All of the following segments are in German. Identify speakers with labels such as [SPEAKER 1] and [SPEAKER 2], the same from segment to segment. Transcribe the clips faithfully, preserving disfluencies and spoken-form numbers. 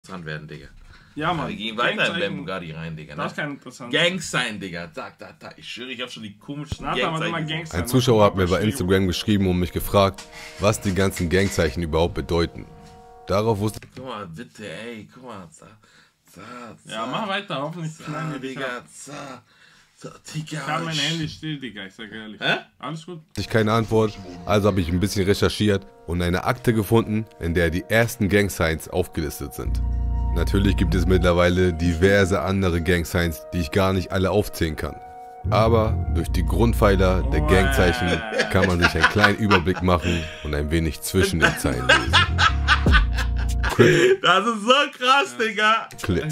[SPEAKER 1] dran werden, Digga.
[SPEAKER 2] Ja, Mann.
[SPEAKER 1] Wir gehen weiter in den Bugatti rein, Digga. Ne?
[SPEAKER 2] Das ist kein interessant.
[SPEAKER 1] Gangsign, Digga. Da, da, da. Ich schwöre, ich hab schon die komischen Gangzeichen.
[SPEAKER 3] Ein Zuschauer hat mir bei Instagram geschrieben und mich gefragt, was die ganzen Gangzeichen überhaupt bedeuten. Darauf wusste ich...
[SPEAKER 1] Guck mal, bitte, ey, guck mal. Da, da, da,
[SPEAKER 2] ja, mach weiter, hoffentlich
[SPEAKER 1] da, Digga. Da, da, Digga.
[SPEAKER 2] Ich hab mein Handy still, Digga, ich sag ehrlich.
[SPEAKER 1] Hä?
[SPEAKER 2] Alles gut?
[SPEAKER 3] Ich keine Antwort, also habe ich ein bisschen recherchiert und eine Akte gefunden, in der die ersten Gangsigns aufgelistet sind. Natürlich gibt es mittlerweile diverse andere Gangsigns, die ich gar nicht alle aufzählen kann. Aber durch die Grundpfeiler der Gangzeichen kann man sich einen kleinen Überblick machen und ein wenig zwischen den Zeilen lesen. Crip,
[SPEAKER 1] das ist so krass, Digga.
[SPEAKER 3] Clip.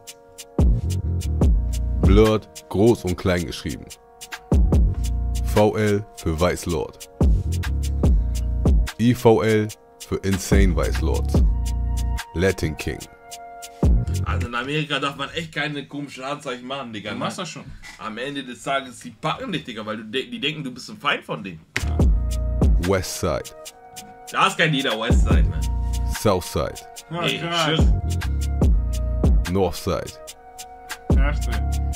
[SPEAKER 3] Blurred, groß und klein geschrieben. V L für Vice Lord. I V L für Insane Vice Lords. Latin King.
[SPEAKER 1] Also in Amerika darf man echt keine komischen Handzeichen machen, Digga.
[SPEAKER 2] Du machst das schon.
[SPEAKER 1] Am Ende des Tages, die packen dich, Digga, weil du de die denken, du bist ein Feind von denen.
[SPEAKER 3] Westside.
[SPEAKER 1] Da ist kein jeder Westside, man.
[SPEAKER 3] Southside.
[SPEAKER 2] Ja,
[SPEAKER 1] Ey,
[SPEAKER 2] krass.
[SPEAKER 1] shit.
[SPEAKER 3] Northside.
[SPEAKER 2] Erste.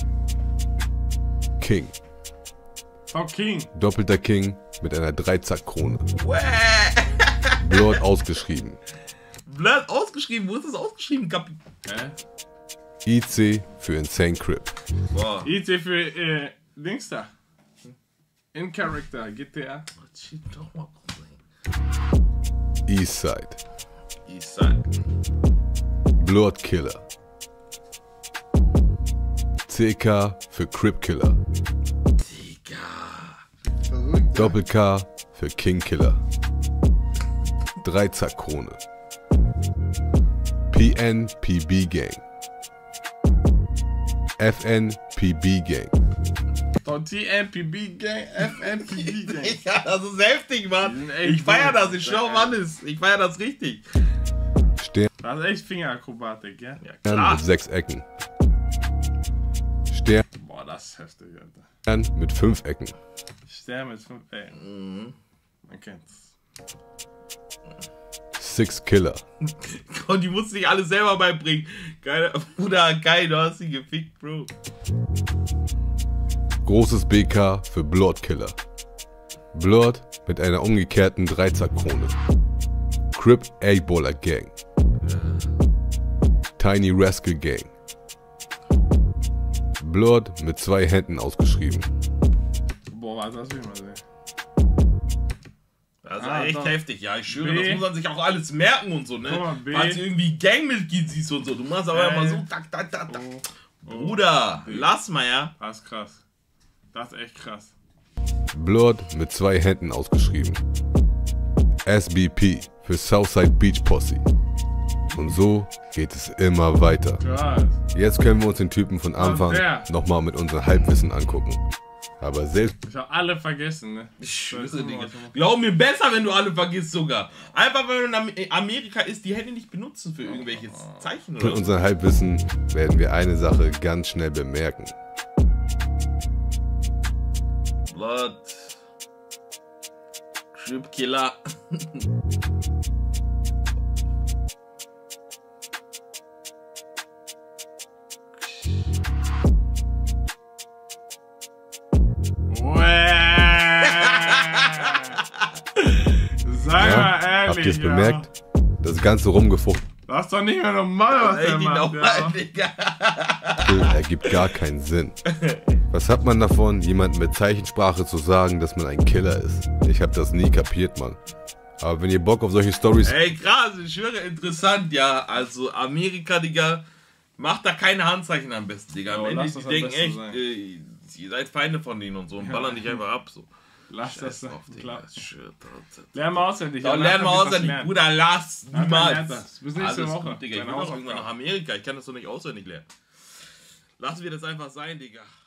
[SPEAKER 3] King.
[SPEAKER 2] Oh, King.
[SPEAKER 3] Doppelter King mit einer Dreizack-Krone.
[SPEAKER 1] Wäh.
[SPEAKER 3] Blurred ausgeschrieben.
[SPEAKER 1] Blurred ausgeschrieben? Wo ist das ausgeschrieben? Kap
[SPEAKER 2] Hä?
[SPEAKER 3] I C für Insane Crip.
[SPEAKER 1] Boah.
[SPEAKER 2] I T für, äh, Dings da. In Character, G T A.
[SPEAKER 1] Shit, doch mal gucken.
[SPEAKER 3] Eastside.
[SPEAKER 1] Eastside.
[SPEAKER 3] Blurred Killer. C K für Crip Killer.
[SPEAKER 1] Digga.
[SPEAKER 3] Doppel K für King Killer. Dreizack-Krone. P N P B Gang. F N P B Gang.
[SPEAKER 2] T N P B Gang, F N P B Gang.
[SPEAKER 1] Ja, das ist heftig, Mann. Ich feier das, ich schau, wann ist. Ich feier das richtig.
[SPEAKER 3] Stern
[SPEAKER 2] Das ist echt Fingerakrobatik, ja?
[SPEAKER 1] Ja, klar.
[SPEAKER 3] mit sechs Ecken. Stern
[SPEAKER 2] Boah, das ist heftig, Alter.
[SPEAKER 3] mit fünf Ecken.
[SPEAKER 2] Stern mit fünf, ey.
[SPEAKER 1] Mhm.
[SPEAKER 2] Man kennt's.
[SPEAKER 3] Six Killer.
[SPEAKER 1] Und die musst du dich alles selber beibringen. Geil, Bruder, geil, du hast sie gefickt, Bro.
[SPEAKER 3] Großes B K für Blood Killer. Blood mit einer umgekehrten Dreizack-Krone. Crip A-Baller Gang. Tiny Rascal Gang. Blood mit zwei Händen ausgeschrieben.
[SPEAKER 2] Boah, was das will man sehen.
[SPEAKER 1] Das ist
[SPEAKER 2] Ah,
[SPEAKER 1] echt
[SPEAKER 2] doch.
[SPEAKER 1] heftig, ja. Ich schwöre,
[SPEAKER 2] B.
[SPEAKER 1] das muss man sich auch alles merken und so, ne?
[SPEAKER 2] Guck mal, B.
[SPEAKER 1] Falls du irgendwie Gangmitglied siehst und so. Du machst aber
[SPEAKER 2] Äh.
[SPEAKER 1] immer so, tak, tak, tak, tak.
[SPEAKER 2] Oh, oh.
[SPEAKER 1] Bruder,
[SPEAKER 2] B.
[SPEAKER 1] lass mal, ja.
[SPEAKER 2] Das ist krass. Das ist echt krass.
[SPEAKER 3] Blood mit zwei Händen ausgeschrieben. S B P für Southside Beach Posse. Und so geht es immer weiter.
[SPEAKER 2] Krass.
[SPEAKER 3] Jetzt können wir uns den Typen von Anfang
[SPEAKER 2] der?
[SPEAKER 3] nochmal mit unserem Halbwissen angucken. Aber selbst
[SPEAKER 2] Ich hab alle vergessen, ne?
[SPEAKER 1] Ich schwöre,
[SPEAKER 2] Weißt du,
[SPEAKER 1] Digga.
[SPEAKER 2] was ich-
[SPEAKER 1] Glaub mir, besser, wenn du alle vergisst sogar. Einfach, wenn du in Amerika ist, die Hände nicht benutzen für irgendwelche Zeichen
[SPEAKER 3] mit
[SPEAKER 1] oder so.
[SPEAKER 3] unserem Halbwissen werden wir eine Sache ganz schnell bemerken.
[SPEAKER 1] Blood. Crip Killer.
[SPEAKER 2] Sag
[SPEAKER 3] Ja,
[SPEAKER 2] mal ehrlich,
[SPEAKER 3] habt ihr es
[SPEAKER 2] ja.
[SPEAKER 3] bemerkt? Das ganze Rumgefuchtel
[SPEAKER 2] Das ist doch nicht mehr normal, was
[SPEAKER 1] Ey,
[SPEAKER 2] der
[SPEAKER 1] die
[SPEAKER 2] macht,
[SPEAKER 1] nochmal,
[SPEAKER 2] ja.
[SPEAKER 1] Digga.
[SPEAKER 3] ergibt gar keinen Sinn. Was hat man davon, jemandem mit Zeichensprache zu sagen, dass man ein Killer ist? Ich hab das nie kapiert, Mann. Aber wenn ihr Bock auf solche Stories
[SPEAKER 1] Ey, krass, ich schwöre, interessant, ja. Also, Amerika, Digga, macht da keine Handzeichen am besten, Digga. Am
[SPEAKER 2] Ja,
[SPEAKER 1] Ende,
[SPEAKER 2] lass
[SPEAKER 1] die
[SPEAKER 2] das am
[SPEAKER 1] denken
[SPEAKER 2] besten
[SPEAKER 1] echt,
[SPEAKER 2] sein.
[SPEAKER 1] äh, ihr seid Feinde von denen und so und ballern dich einfach ab, so.
[SPEAKER 2] Lass das
[SPEAKER 1] Scheiß
[SPEAKER 2] sein,
[SPEAKER 1] drauf, Digga.
[SPEAKER 2] klar.
[SPEAKER 1] Shit, Alter.
[SPEAKER 2] Lern mal auswendig.
[SPEAKER 1] Ja,
[SPEAKER 2] ja,
[SPEAKER 1] lern mal
[SPEAKER 2] nachher wird was
[SPEAKER 1] auswendig,
[SPEAKER 2] lernen.
[SPEAKER 1] Bruder, lass,
[SPEAKER 2] Nachher
[SPEAKER 1] niemals.
[SPEAKER 2] lernt das. Bis nächste
[SPEAKER 1] Alles
[SPEAKER 2] Woche.
[SPEAKER 1] gut, Digga. Ich
[SPEAKER 2] Deine
[SPEAKER 1] will doch irgendwann
[SPEAKER 2] Hausaufgaben.
[SPEAKER 1] nach Amerika, ich kann das doch nicht auswendig lernen. Lassen wir das einfach sein, Digga.